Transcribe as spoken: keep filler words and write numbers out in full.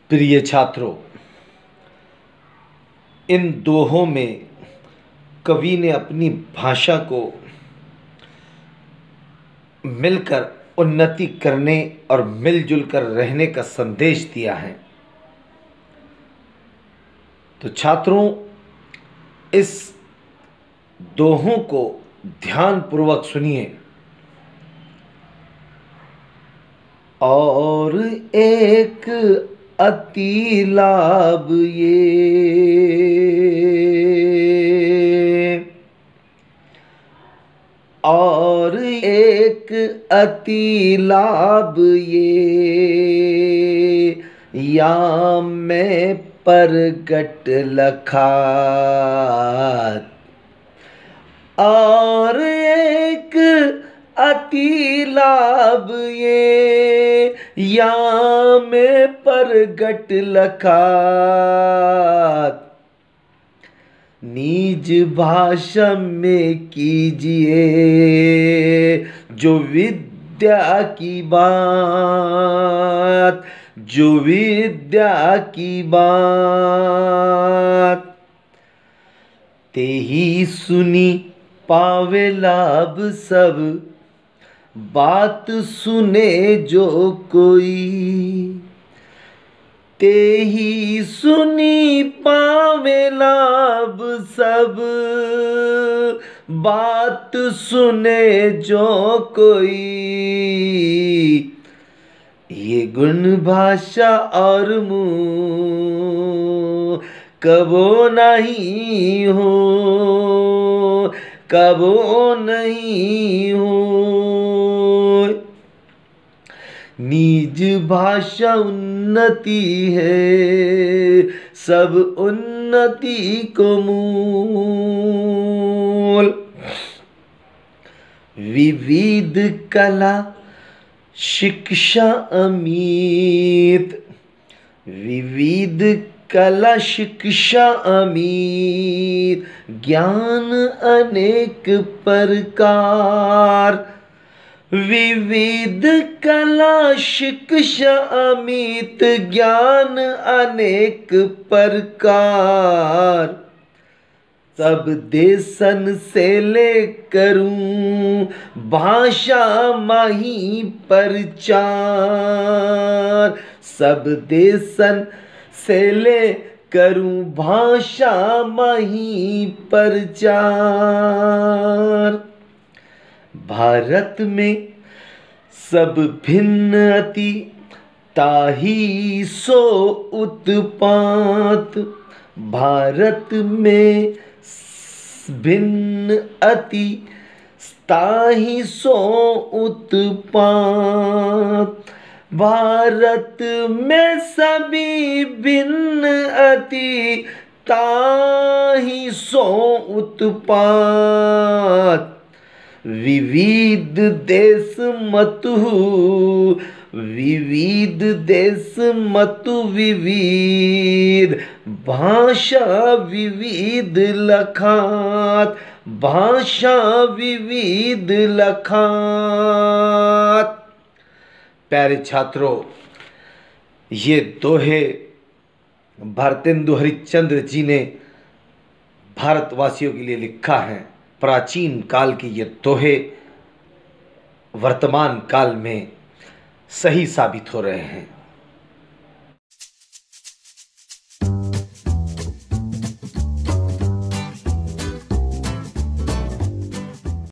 प्रिय छात्रों, इन दोहों में कवि ने अपनी भाषा को मिलकर उन्नति करने और मिलजुल कर रहने का संदेश दिया है। तो छात्रों, इस दोहों को ध्यानपूर्वक सुनिए। और एक अति लाभ ये, और एक अति लाभ ये, या मैं परगट लखात। और एक अति लाभ ये, या मैं परगट लखात। निज भाषा में कीजिए जो विद्या की बात, जो विद्या की बात। ते ही सुनी पावे लाभ सब, बात सुने जो कोई। ते ही सुनी पावे लाभ सब, बात सुने जो कोई। ये गुण भाषा और मुँह कबो नहीं हो, कबो नहीं हो। निज भाषा उन्नति है, सब उन्नति को मूल। विविध कला शिक्षा अमित, विविध कला शिक्षा अमित। ज्ञान अनेक प्रकार, विविध कला शिक्षा अमित। ज्ञान अनेक प्रकार, सब देशन से ले करूं भाषा माही प्रचार। सब देशन से ले करूं भाषा माही प्रचार। भारत में सब भिन्न अति, ताही सो उत्पात। भारत में भिन्न अति, ताही सो उत्पात। भारत में सभी भिन्न अति, ताही सो उत्पात। विविध देश मतु, विविध देश मतु विविध। भाषा विविध लखात, भाषा विविध लखात। प्यारे छात्रों, ये दोहे भारतेंदु हरिश्चंद्र जी ने भारतवासियों के लिए लिखा है। प्राचीन काल के ये दोहे वर्तमान काल में सही साबित हो रहे हैं।